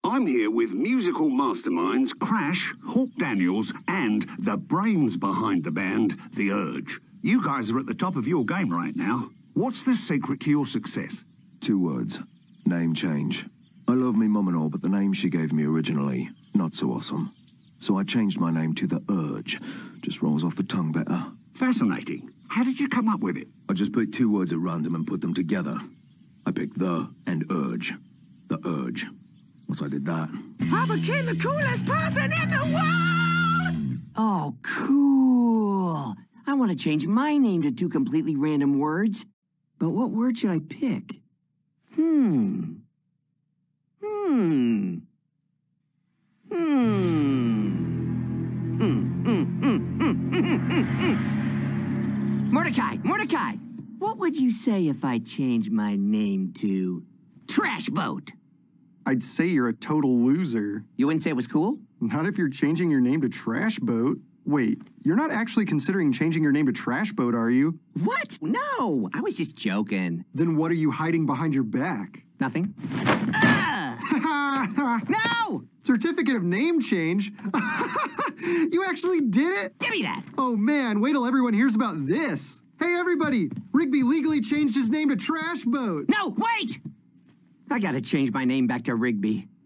I'm here with musical masterminds Crash, Hawk Daniels, and the brains behind the band, The Urge. You guys are at the top of your game right now. What's the secret to your success? 2 words. Name change. I love me mum and all, but the name she gave me originally, not so awesome. So I changed my name to The Urge. Just rolls off the tongue better. Fascinating. How did you come up with it? I just picked 2 words at random and put them together. I picked the and urge. The Urge. Once I did that... I became the coolest person in the world! Oh, cool. I want to change my name to 2 completely random words. But what word should I pick? Mordecai, what would you say if I changed my name to Trash Boat? I'd say you're a total loser. You wouldn't say it was cool? Not if you're changing your name to Trash Boat. Wait, you're not actually considering changing your name to Trash Boat, are you? What? No, I was just joking. Then what are you hiding behind your back? Nothing. No! Certificate of name change? You actually did it? Give me that! Oh man, wait till everyone hears about this. Hey everybody, Rigby legally changed his name to Trash Boat. No, wait! I gotta change my name back to Rigby.